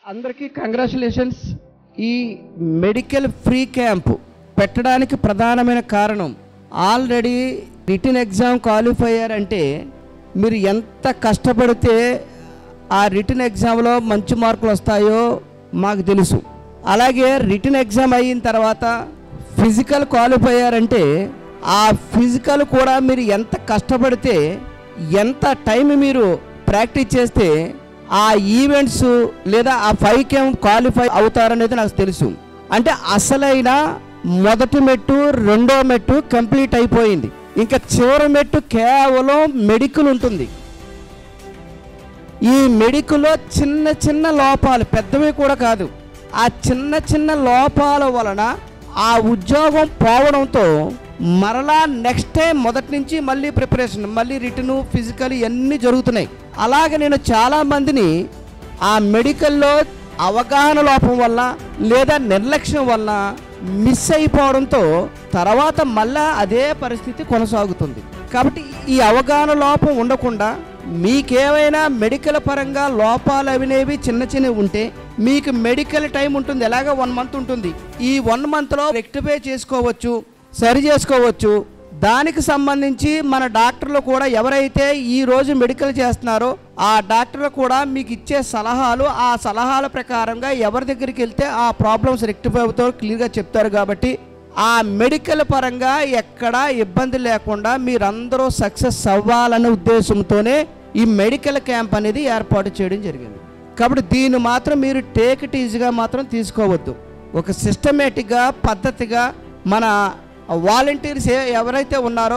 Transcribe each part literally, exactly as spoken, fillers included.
అందరికీ కంగ్రాచులేషన్స్. ఈ medical free camp పెట్టడానికి ప్రధానమైన కారణం ఆల్రెడీ రిటన్ ఎగ్జామ్ క్వాలిఫై అయ్యారంటే మీరు ఎంత కష్టపడితే ఆ రిటన్ ఎగ్జామ్లో మంచి మార్కులు వస్తాయో మాకు తెలుసు. అలాగే రిటన్ ఎగ్జామ్ అయిన తర్వాత ఫిజికల్ క్వాలిఫై అయ్యారంటే ఆ ఫిజికల్ కూడా మీరు ఎంత కష్టపడితే ఎంత టైం మీరు ప్రాక్టీస్ చేస్తే ఆ ఈవెంట్స్ లేదా ఆ ఫైవ్ కేమ్ క్వాలిఫై అవుతారనేది నాకు తెలుసు. అంటే అసలైన మొదటి మెట్టు రెండో మెట్టు కంప్లీట్ అయిపోయింది. ఇంకా చివరి మెట్టు కేవలం మెడికల్ ఉంటుంది. ఈ మెడికల్లో చిన్న చిన్న లోపాలు, పెద్దవి కూడా కాదు, ఆ చిన్న చిన్న లోపాల వలన ఆ ఉద్యోగం పోవడంతో మరలా నెక్స్ట్ టైం మొదటి నుంచి మళ్ళీ ప్రిపరేషన్, మళ్ళీ రిటర్ను, ఫిజికల్ ఇవన్నీ జరుగుతున్నాయి. అలాగే నేను చాలామందిని ఆ మెడికల్లో అవగాహన లోపం వల్ల లేదా నిర్లక్ష్యం వల్ల మిస్ అయిపోవడంతో తర్వాత మళ్ళా అదే పరిస్థితి కొనసాగుతుంది. కాబట్టి ఈ అవగాహన లోపం ఉండకుండా మీకేమైనా మెడికల్ పరంగా లోపాలు అవినేవి చిన్న చిన్నవి ఉంటే మీకు మెడికల్ టైం ఉంటుంది, ఎలాగ వన్ మంత్ ఉంటుంది. ఈ వన్ మంత్లో రెక్టిఫై చేసుకోవచ్చు, సరి చేసుకోవచ్చు. దానికి సంబంధించి మన డాక్టర్లు కూడా ఎవరైతే ఈరోజు మెడికల్ చేస్తున్నారో ఆ డాక్టర్లు కూడా మీకు ఇచ్చే సలహాలు, ఆ సలహాల ప్రకారంగా ఎవరి దగ్గరికి వెళ్తే ఆ ప్రాబ్లమ్స్ రెక్టిఫై అవుతారో క్లియర్గా చెప్తారు. కాబట్టి ఆ మెడికల్ పరంగా ఎక్కడా ఇబ్బంది లేకుండా మీరందరూ సక్సెస్ అవ్వాలనే ఉద్దేశంతోనే ఈ మెడికల్ క్యాంప్ అనేది ఏర్పాటు చేయడం జరిగింది. కాబట్టి దీన్ని మాత్రం మీరు టేక్ ఇట్ ఈజీగా మాత్రం తీసుకోవద్దు. ఒక సిస్టమేటిక్గా పద్ధతిగా మన వాలంటీర్స్ ఎవరైతే ఉన్నారో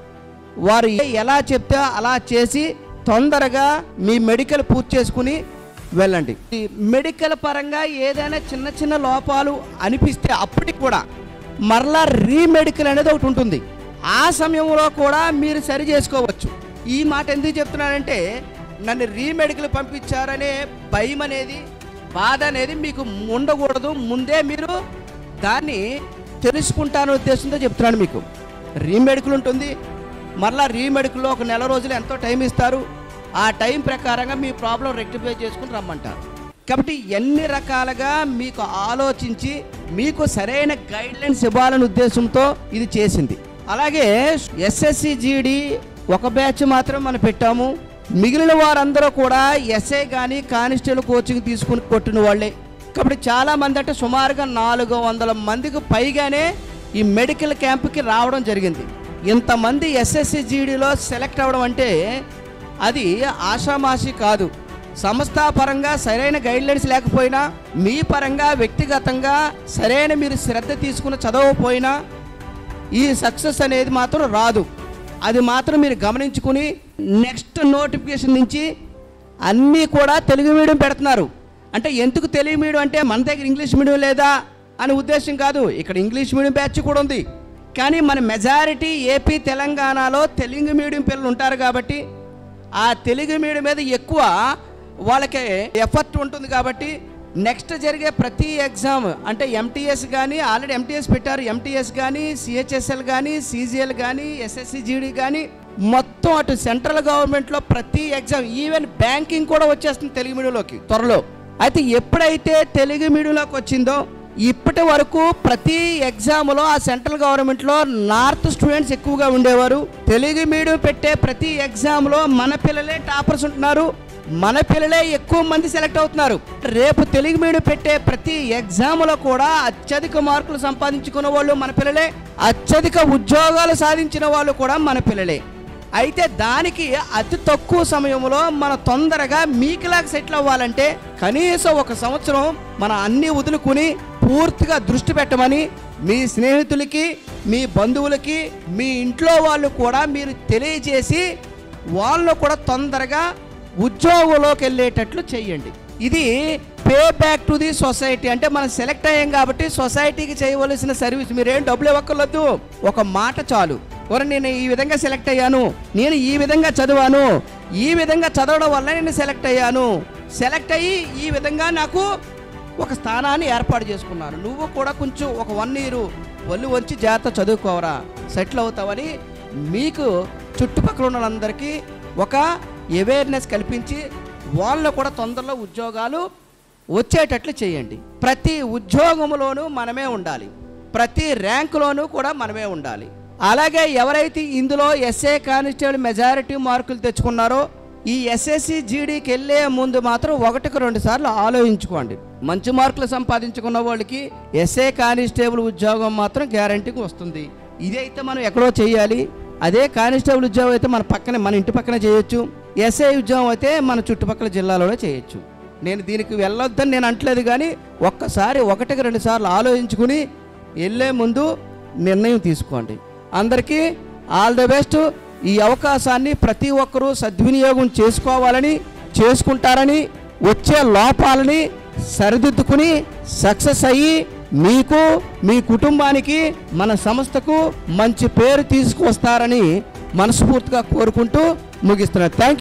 వారు ఎలా చెప్తే అలా చేసి తొందరగా మీ మెడికల్ పూర్తి చేసుకుని వెళ్ళండి. ఈ మెడికల్ పరంగా ఏదైనా చిన్న చిన్న లోపాలు అనిపిస్తే అప్పటికి కూడా మరలా రీమెడికల్ అనేది ఒకటి ఉంటుంది. ఆ సమయంలో కూడా మీరు సరి చేసుకోవచ్చు. ఈ మాట ఎందుకు చెప్తున్నానంటే నన్ను రీమెడికల్ పంపించారనే భయం అనేది, బాధ అనేది మీకు ఉండకూడదు. ముందే మీరు దాన్ని తెలుసుకుంటాను ఉద్దేశంతో చెప్తున్నాను. మీకు రీమెడికల్ ఉంటుంది, మరలా రీమెడికల్లో ఒక నెల రోజులు ఎంతో టైం ఇస్తారు. ఆ టైం ప్రకారంగా మీ ప్రాబ్లం రెక్టిఫై చేసుకుని రమ్మంటారు. కాబట్టి ఎన్ని రకాలుగా మీకు ఆలోచించి మీకు సరైన గైడ్లైన్స్ ఇవ్వాలనే ఉద్దేశంతో ఇది చేసింది. అలాగే ఎస్ఎస్సి జీడి ఒక బ్యాచ్ మాత్రం మనం పెట్టాము. మిగిలిన వారందరూ కూడా ఎస్ఐ కానీ కానిస్టేబుల్ కోచింగ్ తీసుకుని కొట్టిన వాళ్ళే. కాబట్టి చాలామంది అంటే సుమారుగా నాలుగు వందల మందికి పైగానే ఈ మెడికల్ క్యాంప్కి రావడం జరిగింది. ఇంతమంది ఎస్ఎస్సి జీడీలో సెలెక్ట్ అవ్వడం అంటే అది ఆషామాషి కాదు. సంస్థా పరంగా సరైన గైడ్లైన్స్ లేకపోయినా, మీ పరంగా వ్యక్తిగతంగా సరైన మీరు శ్రద్ధ తీసుకుని చదవకపోయినా ఈ సక్సెస్ అనేది మాత్రం రాదు. అది మాత్రం మీరు గమనించుకుని నెక్స్ట్ నోటిఫికేషన్ నుంచి అన్నీ కూడా తెలుగు మీడియం పెడుతున్నారు. అంటే ఎందుకు తెలుగు మీడియం అంటే మన దగ్గర ఇంగ్లీష్ మీడియం లేదా అనే ఉద్దేశం కాదు. ఇక్కడ ఇంగ్లీష్ మీడియం బ్యాచ్ కూడా ఉంది. కానీ మన మెజారిటీ ఏపీ తెలంగాణలో తెలుగు మీడియం పిల్లలు ఉంటారు. కాబట్టి ఆ తెలుగు మీడియం మీద ఎక్కువ వాళ్ళకి ఎఫర్ట్ ఉంటుంది. కాబట్టి నెక్స్ట్ జరిగే ప్రతి ఎగ్జామ్ అంటే ఎంటీఎస్ కానీ ఆల్రెడీ ఎంటీఎస్ పెట్టారు, ఎంటీఎస్ కానీ సిహెచ్ఎస్ఎల్ కానీ సీజీఎల్ కానీ ఎస్ఎస్సి జీడీ కానీ మొత్తం అటు సెంట్రల్ గవర్నమెంట్లో ప్రతి ఎగ్జామ్, ఈవెన్ బ్యాంకింగ్ కూడా వచ్చేస్తుంది తెలుగు మీడియంలోకి త్వరలో. అయితే ఎప్పుడైతే తెలుగు మీడియంలోకి వచ్చిందో ఇప్పటి వరకు ప్రతి ఎగ్జామ్లో ఆ సెంట్రల్ గవర్నమెంట్లో నార్త్ స్టూడెంట్స్ ఎక్కువగా ఉండేవారు. తెలుగు మీడియం పెట్టే ప్రతి ఎగ్జామ్లో మన పిల్లలే టాపర్స్ ఉంటున్నారు, మన పిల్లలే ఎక్కువ మంది సెలెక్ట్ అవుతున్నారు. రేపు తెలుగు మీడియం పెట్టే ప్రతి ఎగ్జామ్లో కూడా అత్యధిక మార్కులు సంపాదించుకున్న వాళ్ళు మన పిల్లలే, అత్యధిక ఉద్యోగాలు సాధించిన వాళ్ళు కూడా మన పిల్లలే. అయితే దానికి అతి తక్కువ సమయంలో మన తొందరగా మీకులాగా సెటిల్ అవ్వాలంటే కనీసం ఒక సంవత్సరం మన అన్ని వదులుకుని పూర్తిగా దృష్టి పెట్టమని మీ స్నేహితులకి, మీ బంధువులకి, మీ ఇంట్లో వాళ్ళు కూడా మీరు తెలియజేసి వాళ్ళు కూడా తొందరగా ఉద్యోగంలోకి వెళ్ళేటట్లు చేయండి. ఇది pay back to the society. అంటే మనం సెలెక్ట్ అయ్యాం కాబట్టి సొసైటీకి చేయవలసిన సర్వీస్. మీరేం డబ్బులు ఇవ్వక్కర్లేదు, ఒక మాట చాలు. ఓరే నేను ఈ విధంగా సెలెక్ట్ అయ్యాను, నేను ఈ విధంగా చదివాను, ఈ విధంగా చదవడం వల్ల నేను సెలెక్ట్ అయ్యాను, సెలెక్ట్ అయ్యి ఈ విధంగా నాకు ఒక స్థానాన్ని ఏర్పాటు చేసుకున్నాను. నువ్వు కూడా కొంచెం ఒక వన్ ఇయర్ ఒళ్ళు వంచి జాగ్రత్త చదువుకోవరా, సెటిల్ అవుతావని మీకు చుట్టుపక్కల ఉన్న వాళ్ళందరికీ ఒక అవేర్నెస్ కల్పించి వాళ్ళను కూడా తొందరలో ఉద్యోగాలు వచ్చేటట్లు చేయండి. ప్రతి ఉద్యోగంలోనూ మనమే ఉండాలి, ప్రతి ర్యాంకులోనూ కూడా మనమే ఉండాలి. అలాగే ఎవరైతే ఇందులో ఎస్ఏ కానిస్టేబుల్ మెజారిటీ మార్కులు తెచ్చుకున్నారో ఈ ఎస్ఎస్సి జీడీకి వెళ్ళే ముందు మాత్రం ఒకటికి రెండు సార్లు ఆలోచించుకోండి. మంచి మార్కులు సంపాదించుకున్న వాళ్ళకి ఎస్ఏ కానిస్టేబుల్ ఉద్యోగం మాత్రం గ్యారంటీకి వస్తుంది. ఇదైతే మనం ఎక్కడో చేయాలి. అదే కానిస్టేబుల్ ఉద్యోగం అయితే మన పక్కనే, మన ఇంటి పక్కనే చేయొచ్చు. ఎస్ఐ ఉద్యోగం అయితే మన చుట్టుపక్కల జిల్లాలోనే చేయొచ్చు. నేను దీనికి వెళ్ళొద్దని నేను అంటలేదు, కానీ ఒక్కసారి ఒకటికి రెండు సార్లు ఆలోచించుకుని వెళ్ళే ముందు నిర్ణయం తీసుకోండి. అందరికీ ఆల్ ది బెస్ట్. ఈ అవకాశాన్ని ప్రతి ఒక్కరూ సద్వినియోగం చేసుకోవాలని, చేసుకుంటారని, వచ్చే లోపాలని సరిదిద్దుకుని సక్సెస్ అయ్యి మీకు, మీ కుటుంబానికి, మన సంస్థకు మంచి పేరు తీసుకువస్తారని మనస్ఫూర్తిగా కోరుకుంటూ ముగిస్తున్నాను. Thank you.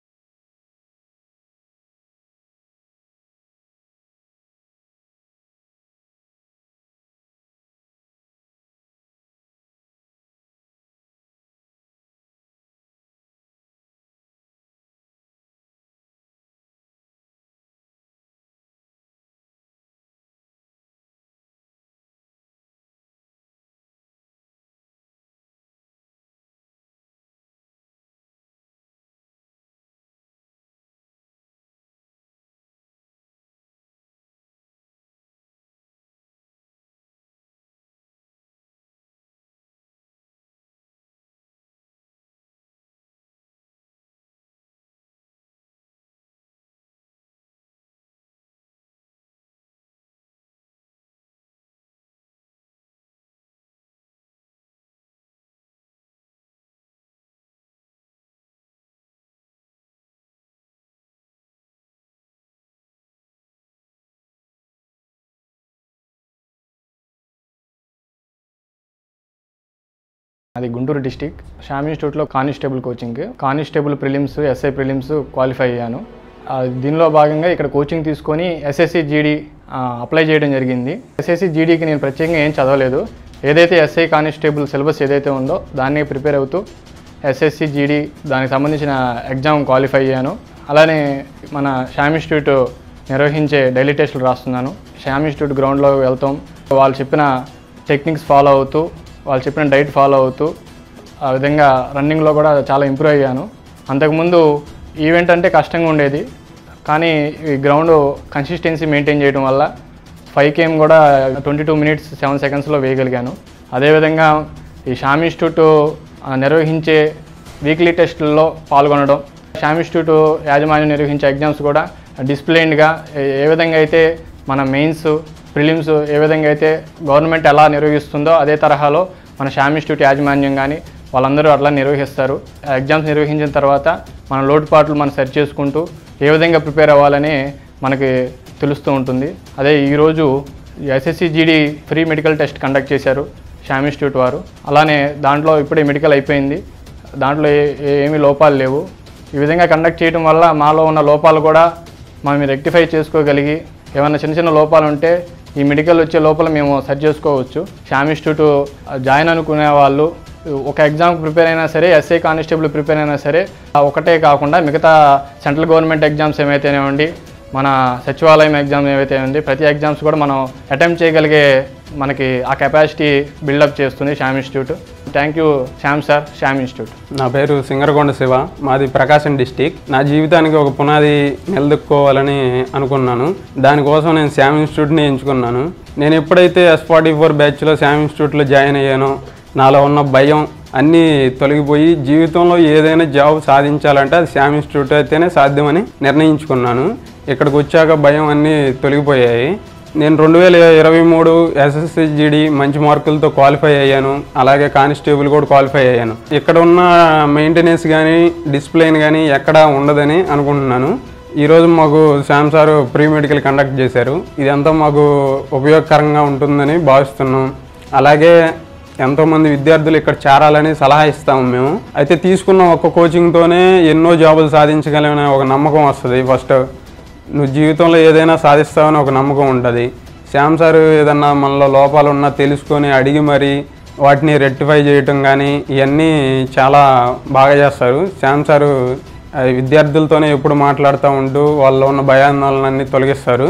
అది గుంటూరు డిస్టిక్ శ్యామ్ ఇన్స్టిట్యూట్లో constable coaching, constable prelims, SI prelims qualify అయ్యాను. దీనిలో భాగంగా ఇక్కడ కోచింగ్ తీసుకొని ఎస్ఎస్సి జీడీ అప్లై చేయడం జరిగింది. ఎస్ఎస్సి జీడీకి నేను ప్రత్యేకంగా ఏం చదవలేదు. ఏదైతే ఎస్ఐ కానిస్టేబుల్ సిలబస్ ఏదైతే ఉందో దాన్ని ప్రిపేర్ అవుతూ ఎస్ఎస్సి జీడీ దానికి సంబంధించిన ఎగ్జామ్ క్వాలిఫై అయ్యాను. అలానే మన శ్యామ్ ఇన్స్టిట్యూట్ నిర్వహించే డైలీ టెస్టులు రాస్తున్నాను. శ్యామ్ ఇన్స్టిట్యూట్ గ్రౌండ్లో వెళ్తాం, వాళ్ళు చెప్పిన టెక్నిక్స్ ఫాలో అవుతూ, వాళ్ళు చెప్పిన డైట్ ఫాలో అవుతూ ఆ విధంగా రన్నింగ్లో కూడా చాలా ఇంప్రూవ్ అయ్యాను. అంతకుముందు ఈవెంట్ అంటే కష్టంగా ఉండేది, కానీ ఈ గ్రౌండ్ కన్సిస్టెన్సీ మెయింటైన్ చేయడం వల్ల ఫైవ్ కేఎం కూడా ట్వంటీ టూ మినిట్స్ సెవెన్ సెకండ్స్లో వేయగలిగాను. అదేవిధంగా ఈ శ్యామ్ ఇన్స్టిట్యూట్ నిర్వహించే వీక్లీ టెస్టుల్లో పాల్గొనడం, శ్యామ్ ఇన్స్టిట్యూట్ యాజమాన్యం నిర్వహించే ఎగ్జామ్స్ కూడా డిసిప్లైన్డ్గా ఏ విధంగా అయితే మన మెయిన్స్, ప్రిలిమ్స్ ఏ విధంగా అయితే గవర్నమెంట్ ఎలా నిర్వహిస్తుందో అదే తరహాలో మన శ్యామ్ ఇన్స్టిట్యూట్ యాజమాన్యం కానీ వాళ్ళందరూ అట్లా నిర్వహిస్తారు. ఎగ్జామ్స్ నిర్వహించిన తర్వాత మన లోటుపాట్లు మనం సెర్చ్ చేసుకుంటూ ఏ విధంగా ప్రిపేర్ అవ్వాలని మనకి తెలుస్తూ ఉంటుంది. అదే ఈరోజు SSC GD free medical test conduct చేశారు శ్యామ్ ఇన్స్టిట్యూట్ వారు. అలానే దాంట్లో ఇప్పుడే మెడికల్ అయిపోయింది, దాంట్లో ఏమీ లోపాలు లేవు. ఈ విధంగా కండక్ట్ చేయడం వల్ల మాలో ఉన్న లోపాలు కూడా మనం రెక్టిఫై చేసుకోగలిగి ఏమైనా చిన్న చిన్న లోపాలు ఉంటే ఈ మెడికల్ వచ్చే లోపల మేము సెర్చ్ చేసుకోవచ్చు. శ్యామ్ ఇన్స్టిట్యూట్ జాయిన్ అనుకునే వాళ్ళు ఒక ఎగ్జామ్ ప్రిపేర్ అయినా సరే, ఎస్ఐ కానిస్టేబుల్ ప్రిపేర్ అయినా సరే, ఒకటే కాకుండా మిగతా సెంట్రల్ గవర్నమెంట్ ఎగ్జామ్స్ ఏమైతేనే ఉండి, మన సచివాలయం ఎగ్జామ్ ఏవైతే ఉంది, ప్రతి ఎగ్జామ్స్ కూడా మనం అటెంప్ట్ చేయగలిగే మనకి ఆ కెపాసిటీ బిల్డప్ చేస్తుంది Shyam institute. Thank you Shyam sir, Shyam institute. నా పేరు సింగరకొండ శివ, మాది ప్రకాశం డిస్టిక్. నా జీవితానికి ఒక పునాది నిలదొక్కుకోవాలని అనుకున్నాను. దానికోసం నేను శ్యామ్ ఇన్స్టిట్యూట్ని ఎంచుకున్నాను. నేను ఎప్పుడైతే ఎస్ ఫార్టీ ఫోర్ బ్యాచ్లో శ్యామ్ ఇన్స్టిట్యూట్లో జాయిన్ అయ్యానో నాలో ఉన్న భయం అన్నీ తొలగిపోయి జీవితంలో ఏదైనా జాబ్ సాధించాలంటే అది శ్యామ్ ఇన్స్టిట్యూట్ అయితేనే సాధ్యమని నిర్ణయించుకున్నాను. ఇక్కడికి వచ్చాక భయం అన్నీ తొలగిపోయాయి. నేను రెండు వేల ఇరవై మూడు ఎస్ఎస్సి జీడీ మంచి మార్కులతో క్వాలిఫై అయ్యాను. అలాగే కానిస్టేబుల్ కూడా క్వాలిఫై అయ్యాను. ఇక్కడ ఉన్న మెయింటెనెన్స్ కానీ డిసిప్లైన్ కానీ ఎక్కడా ఉండదని అనుకుంటున్నాను. ఈరోజు మాకు Shyam sir pre medical conduct చేశారు. ఇదంతా మాకు ఉపయోగకరంగా ఉంటుందని భావిస్తున్నాం. అలాగే ఎంతోమంది విద్యార్థులు ఇక్కడ చేరాలని సలహా ఇస్తాము మేము. అయితే తీసుకున్న ఒక్క కోచింగ్తోనే ఎన్నో జాబులు సాధించగలమనే ఒక నమ్మకం వస్తుంది. ఫస్ట్ నువ్వు జీవితంలో ఏదైనా సాధిస్తావని ఒక నమ్మకం ఉంటుంది. శ్యామ్ సార్ ఏదన్నా మనలో లోపాలు ఉన్నా తెలుసుకొని అడిగి మరి వాటిని రెక్టిఫై చేయటం కానీ ఇవన్నీ చాలా బాగా చేస్తారు. శ్యామ్ సారు విద్యార్థులతోనే ఎప్పుడు మాట్లాడుతూ ఉంటూ వాళ్ళలో ఉన్న భయాందోళనన్నీ తొలగిస్తారు.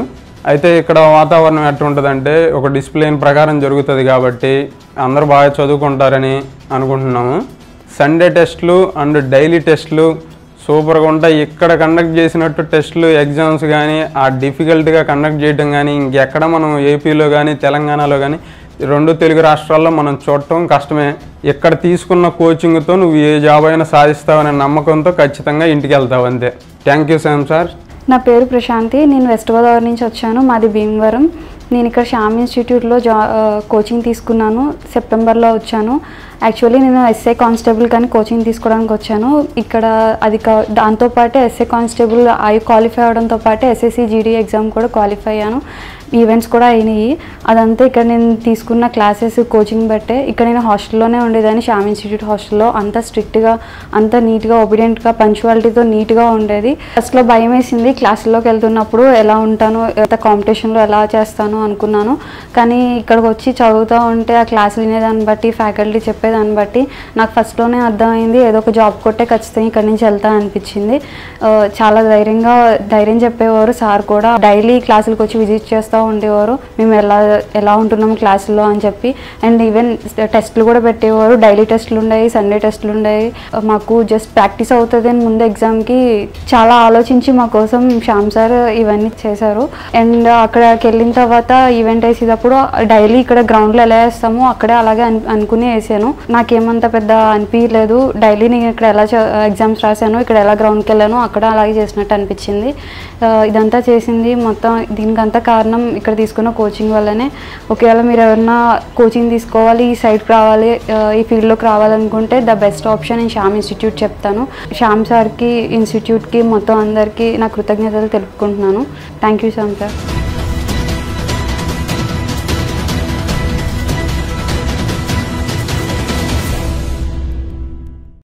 అయితే ఇక్కడ వాతావరణం ఎట్లా ఉంటుందంటే ఒక డిసిప్లిన్ ప్రకారం జరుగుతుంది కాబట్టి అందరూ బాగా చదువుకుంటారని అనుకుంటున్నాము. సండే టెస్టులు అండ్ డైలీ టెస్టులు సూపర్గా ఉంటాయి. ఇక్కడ కండక్ట్ చేసినట్టు టెస్టులు ఎగ్జామ్స్ కానీ ఆ డిఫికల్ట్గా కండక్ట్ చేయడం కానీ ఇంకెక్కడ మనం ఏపీలో కానీ తెలంగాణలో కానీ రెండు తెలుగు రాష్ట్రాల్లో మనం చూడటం కష్టమే. ఇక్కడ తీసుకున్న కోచింగ్తో నువ్వు ఏ జాబ్ అయినా సాధిస్తావనే నమ్మకంతో ఖచ్చితంగా ఇంటికి వెళ్తావు అంతే. Thank you Shyam sir. నా పేరు ప్రశాంతి, నేను వెస్ట్ గోదావరి నుంచి వచ్చాను, మాది భీమవరం. నేను ఇక్కడ శ్యామ్ ఇన్స్టిట్యూట్లో జా కోచింగ్ తీసుకున్నాను, సెప్టెంబర్లో వచ్చాను. యాక్చువల్లీ నేను ఎస్ఏ కానిస్టేబుల్ కానీ కోచింగ్ తీసుకోవడానికి వచ్చాను ఇక్కడ. అది కా దాంతోపాటు ఎస్ఏ కానిస్టేబుల్ ఐ క్వాలిఫై అవడంతో పాటు ఎస్ఎస్సి జీడీ ఎగ్జామ్ కూడా క్వాలిఫై అయ్యాను. ఈవెంట్స్ కూడా అయినాయి. అదంతా ఇక్కడ నేను తీసుకున్న క్లాసెస్ కోచింగ్ బట్టే. ఇక్కడ నేను హాస్టల్లోనే ఉండేదాన్ని, శ్యామ్ ఇన్స్టిట్యూట్ హాస్టల్లో. అంత స్ట్రిక్ట్గా, అంత నీట్గా, ఒబీడియంట్గా, పంచువాలిటీతో నీట్గా ఉండేది. ఫస్ట్లో భయం వేసింది క్లాసుల్లోకి వెళ్తున్నప్పుడు, ఎలా ఉంటాను, ఎంత కాంపిటీషన్లో ఎలా చేస్తాను అనుకున్నాను. కానీ ఇక్కడికి వచ్చి చదువుతూ ఉంటే ఆ క్లాసులు వినేదాన్ని బట్టి, ఫ్యాకల్టీ చెప్పేదాన్ని బట్టి నాకు ఫస్ట్లోనే అర్థమైంది ఏదో ఒక జాబ్ కొట్టే ఖచ్చితంగా ఇక్కడి నుంచి వెళ్తా అనిపించింది. చాలా ధైర్యంగా ధైర్యం చెప్పేవారు సార్ కూడా. డైలీ క్లాసులకు వచ్చి విజిట్ చేస్తూ ఉండేవారు, మేము ఎలా ఎలా ఉంటున్నాము క్లాసుల్లో అని చెప్పి. అండ్ ఈవెన్ టెస్టులు కూడా పెట్టేవారు. డైలీ టెస్టులు ఉండేవి, సండే టెస్టులు ఉండేవి. మాకు జస్ట్ ప్రాక్టీస్ అవుతుంది అని ముందు ఎగ్జామ్కి చాలా ఆలోచించి మా కోసం శ్యామ్ సార్ ఇవన్నీ చేశారు. అండ్ అక్కడికి వెళ్ళిన తర్వాత ఈవెంట్ వేసేటప్పుడు డైలీ ఇక్కడ గ్రౌండ్లో ఎలా వేస్తామో అక్కడే అలాగే అను అనుకుని వేసాను. నాకేమంత పెద్ద అనిపించలేదు. డైలీ నేను ఇక్కడ ఎలా ఎగ్జామ్స్ రాశాను, ఇక్కడ ఎలా గ్రౌండ్కి వెళ్ళాను, అక్కడ అలాగే చేసినట్టు అనిపించింది. ఇదంతా చేసింది మొత్తం దీనికంతా కారణం ఇక్కడ తీసుకున్న కోచింగ్ వల్లనే. ఒకవేళ మీరు ఎవరైనా కోచింగ్ తీసుకోవాలి, ఈ సైడ్కి రావాలి, ఈ ఫీల్డ్లోకి రావాలనుకుంటే ద బెస్ట్ ఆప్షన్ నేను శ్యామ్ ఇన్స్టిట్యూట్ చెప్తాను. శ్యామ్ సార్కి, ఇన్స్టిట్యూట్కి, మొత్తం అందరికీ నా కృతజ్ఞతలు తెలుపుకుంటున్నాను. Thank you Shyam sir.